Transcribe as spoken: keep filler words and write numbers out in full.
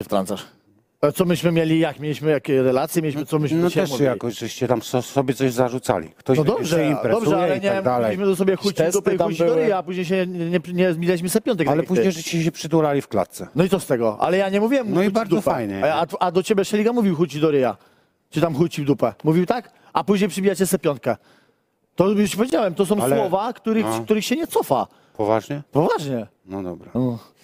wtrącasz? A co myśmy mieli, jak mieliśmy, jakie relacje mieliśmy, co myśmy No dzisiaj też mówili? jakoś, żeście tam so, sobie coś zarzucali. Ktoś No się dobrze, imprezuje dobrze, ale i nie, tak dalej. mieliśmy do sobie chucić Testy dupę i tam chucić do były. ryja, a później się nie, nie, nie zmienialiśmy se piątek. Ale tak jak później ty. żeście się przytulali w klatce. No i co z tego? Ale ja nie mówiłem mu No i chuci w bardzo dupę. fajnie. A, a do ciebie Szeliga mówił chuci do ryja. Czy tam chuci w dupę. Mówił tak? A później przybijacie se piątkę. To już powiedziałem, to są Ale- słowa, których, no. których się nie cofa. Poważnie? Poważnie. No dobra. No.